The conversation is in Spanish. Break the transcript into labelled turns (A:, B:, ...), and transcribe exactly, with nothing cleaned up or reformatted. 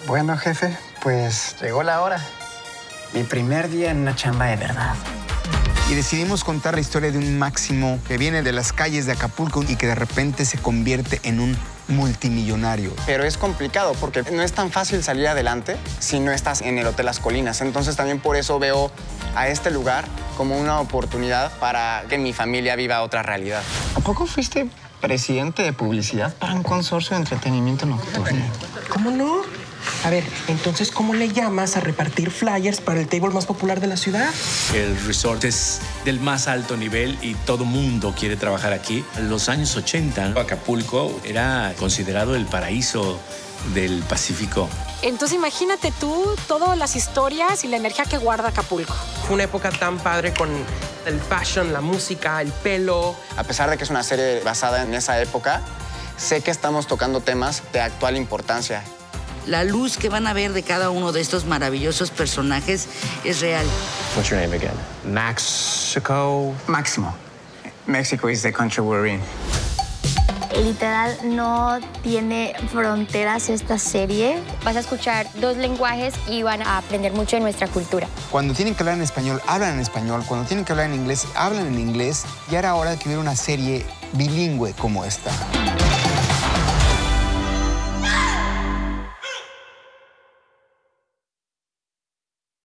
A: Bueno, jefe, pues llegó la hora. Mi primer día en una chamba de verdad.
B: Y decidimos contar la historia de un Máximo que viene de las calles de Acapulco y que de repente se convierte en un multimillonario.
A: Pero es complicado porque no es tan fácil salir adelante si no estás en el Hotel Las Colinas. Entonces también por eso veo a este lugar como una oportunidad para que mi familia viva otra realidad. ¿A poco fuiste presidente de publicidad para un consorcio de entretenimiento nocturno?
C: ¿Cómo no? A ver, entonces, ¿cómo le llamas a repartir flyers para el table más popular de la ciudad?
D: El resort es del más alto nivel y todo mundo quiere trabajar aquí. En los años ochenta, Acapulco era considerado el paraíso del Pacífico.
E: Entonces imagínate tú todas las historias y la energía que guarda Acapulco.
C: Fue una época tan padre con el fashion, la música, el pelo.
A: A pesar de que es una serie basada en esa época, sé que estamos tocando temas de actual importancia.
F: La luz que van a ver de cada uno de estos maravillosos personajes es real.
G: What's your name again? Mexico.
A: Máximo. Mexico is the country we're in.
H: Literal, no tiene fronteras esta serie.
I: Vas a escuchar dos lenguajes y van a aprender mucho de nuestra cultura.
B: Cuando tienen que hablar en español, hablan en español. Cuando tienen que hablar en inglés, hablan en inglés. Ya era hora de que hubiera una serie bilingüe como esta.